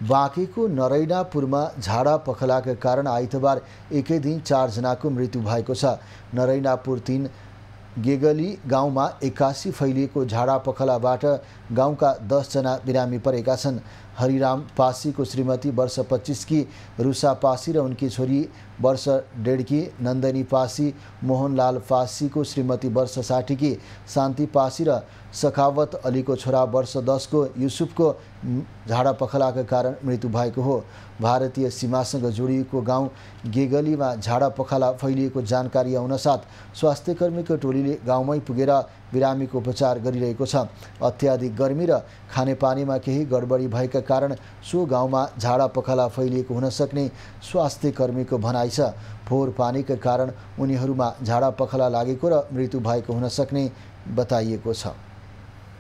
बाँकेको नरैनापुरमा झाडा पखलाका कारण आइतबार एकै दिन 4 जनाको मृत्यु भएको छ। नरैनापुर 3 गेगली गाउँमा 81 फैलिएको झाडा पखलाबाट गाउँका 10 जना बिरामी परेका छन्। हरिराम पासीको श्रीमती वर्ष 25 की रुसा पासी र उनकी छोरी वर्ष 1.5 की नन्दनी पासी, मोहनलाल पासीको श्रीमती वर्ष 60 की शान्ति पासी र सखावत अलीको छोरा वर्ष 10 को युसुफको झाडा पखलाका कारण मृत्यु भएको हो। भारतीय सीमासँग जोडिएको गाउँ गेगलीमा झाडा पखला फैलिएको जानकारी आउनसाथ स्वास्थ्यकर्मीको टोलीले गाउँमै पुगेर बिरामीको उपचार गरिरहेको छ। अत्याधिक गर्मी र खानेपानीमा केही गडबडी भएका कारण सो गाउँमा झाडा पखला फैलिएको हुन सक्ने स्वास्थ्यकर्मीको भनाइ छ। फोहोर पानीका कारण उनीहरूमा झाडा पखला लागेको र मृत्यु भएको हुन सक्ने बताइएको छ।